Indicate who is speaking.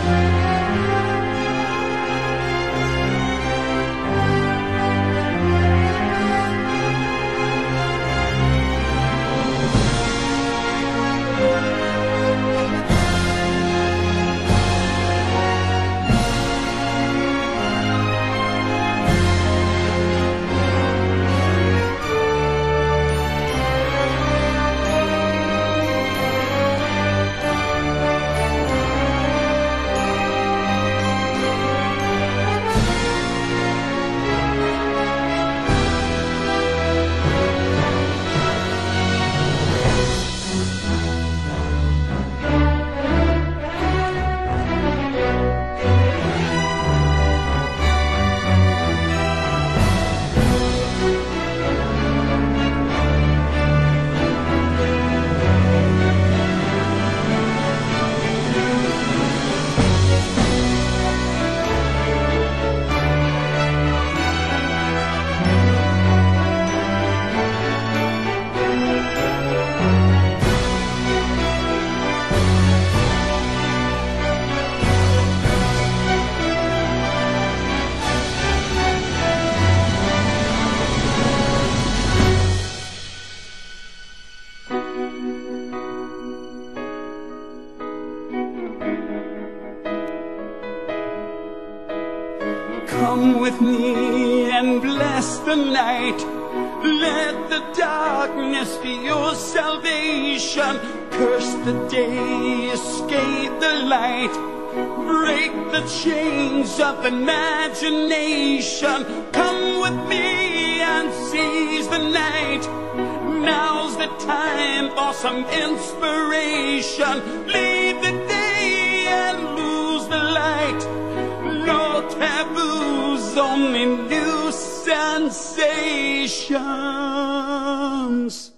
Speaker 1: Come with me and bless the night. Let the darkness be your salvation. Curse the day, escape the light. Break the chains of imagination. Come with me and seize the night. Now's the time for some inspiration. Leave the day and lose the light. No taboos, only new sensations.